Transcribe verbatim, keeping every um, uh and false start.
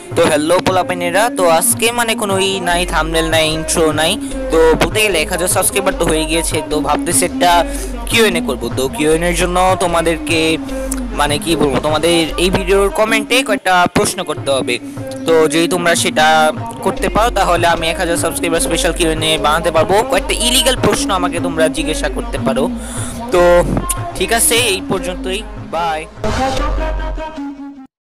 তো হ্যালো পোলাপাইনেরা, তো আজকে মানে কোনো ই নাই, থাম্বনেল নাই, ইন্ট্রো নাই। তো বলতে গেলে এক হাজার সাবস্ক্রাইবার তো হয়ে গিয়েছে, তো ভাবতেছি একটা কিউএনএ করবো। তো কিউএনএ এর জন্য তোমাদেরকে মানে কি বলবো, তোমাদের এই ভিডিওর কমেন্টে কয়েকটা প্রশ্ন করতে হবে। তো যদি তোমরা সেটা করতে পারো তাহলে আমি এক হাজার সাবস্ক্রাইবার স্পেশাল কিউএনএ বানাতে পারবো। কয়েকটা ইলিগাল প্রশ্ন আমাকে তোমরা জিজ্ঞাসা করতে পারো। তো ঠিক আছে, এই পর্যন্তই, বাই।